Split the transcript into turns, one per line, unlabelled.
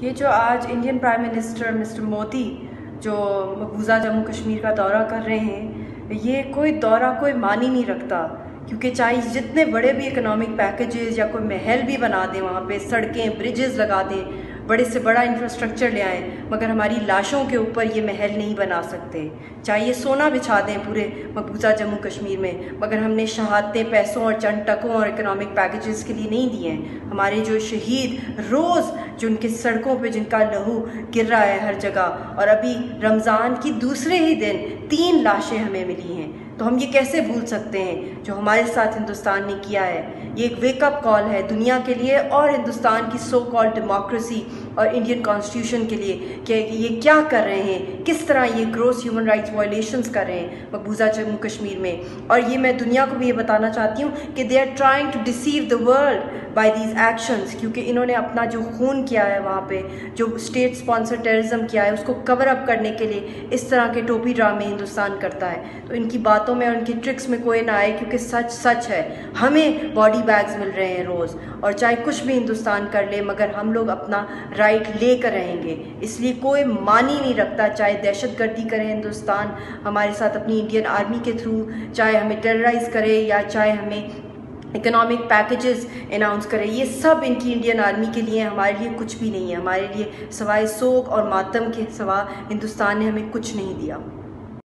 ये जो आज Indian prime minister mister Modi जो मकबूजा जम्मू कश्मीर का दौरा कर रहे हैं, ये कोई दौरा कोई मानी नहीं रखता। क्योंकि चाहे जितने बड़े भी इकोनॉमिक पैकेजेस या कोई महल भी बना दें, वहाँ पे सड़कें ब्रिजेस लगा दें, बड़े से बड़ा इंफ्रास्ट्रक्चर ले आएँ, मगर हमारी लाशों के ऊपर ये महल नहीं बना सकते। चाहे ये सोना बिछा दें पूरे मकबूजा जम्मू कश्मीर में, मगर हमने शहादतें पैसों और चंद टकों और इकोनॉमिक पैकेजेस के लिए नहीं दिए हैं। हमारे जो शहीद रोज़ जो उनके सड़कों पे जिनका लहू गिर रहा है हर जगह, और अभी रमज़ान की दूसरे ही दिन 3 लाशें हमें मिली हैं, तो हम ये कैसे भूल सकते हैं जो हमारे साथ हिंदुस्तान ने किया है। ये एक वेकअप कॉल है दुनिया के लिए और हिंदुस्तान की सो कॉल्ड डेमोक्रेसी और इंडियन कॉन्स्टिट्यूशन के लिए कि ये क्या कर रहे हैं, किस तरह ये ग्रोस ह्यूमन राइट्स वायलेशंस कर रहे हैं मकबूजा जम्मू कश्मीर में। और ये मैं दुनिया को भी ये बताना चाहती हूँ कि they are trying to deceive the world by these actions, क्योंकि इन्होंने अपना जो खून किया है वहाँ पे, जो स्टेट स्पॉन्सर टेररिज्म किया है, उसको कवर अप करने के लिए इस तरह के टोपी ड्रामे हिंदुस्तान करता है। तो इनकी बातों में और इनकी ट्रिक्स में कोई ना आए, क्योंकि सच सच है। हमें बॉडी बैग्स मिल रहे हैं रोज़, और चाहे कुछ भी हिंदुस्तान कर ले, मगर हम लोग अपना राइट लेकर रहेंगे। इसलिए कोई मानी नहीं रखता, चाहे दहशतगर्दी करे हिंदुस्तान हमारे साथ अपनी इंडियन आर्मी के थ्रू, चाहे हमें टेरराइज़ करे या चाहे हमें इकोनॉमिक पैकेजेस अनाउंस करें, ये सब इनकी इंडियन आर्मी के लिए, हमारे लिए कुछ भी नहीं है। हमारे लिए सवाए सोग और मातम के सिवा हिंदुस्तान ने हमें कुछ नहीं दिया।